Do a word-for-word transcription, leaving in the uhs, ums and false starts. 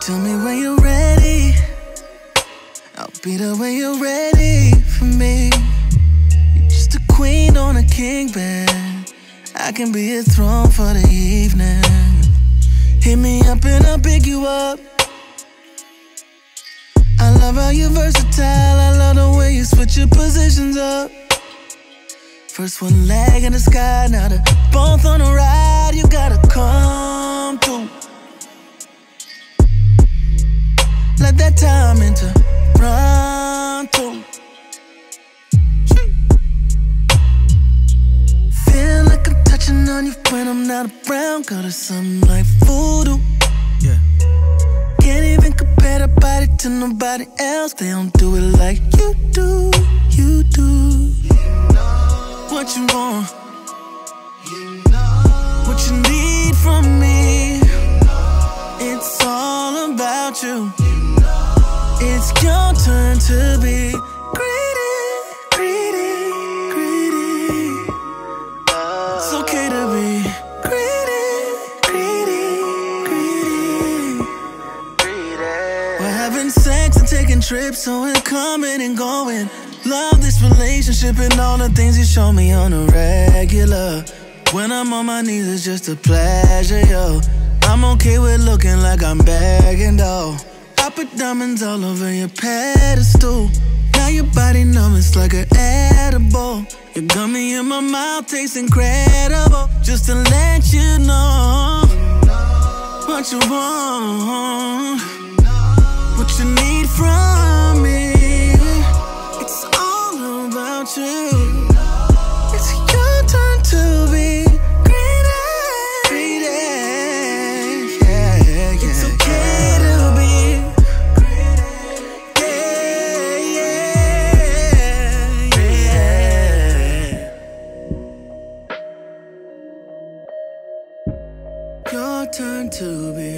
tell me when you're ready. I'll be there when you're ready for me. You're just a queen on a king bed. I can be a throne for the evening. Hit me up and I'll pick you up. I love how you're versatile. I love the way you switch your positions up. First one leg in the sky, now they're both on a ride. You gotta come through. Let that time into pronto. Feel like I'm touching on you when I'm not around. Girl, it's something like voodoo. Yeah. Can't even compare the body to nobody else. They don't do it like you do, you do. What you want, what you need from me. It's all about you. It's your turn to be greedy, greedy, greedy. It's okay to be greedy, greedy, greedy. We're having sex and taking trips, so we're coming and going. Love this relationship and all the things you show me on a regular. When I'm on my knees, it's just a pleasure, yo. I'm okay with looking like I'm begging, though. I put diamonds all over your pedestal. Now your body numb, it's like an edible. Your gummy in my mouth tastes incredible. Just to let you know what you want, what you need from me. It's all about you. It's your turn to be greedy, greedy. Yeah, yeah, yeah. It's okay to be greedy. Yeah, yeah, yeah. Your turn to be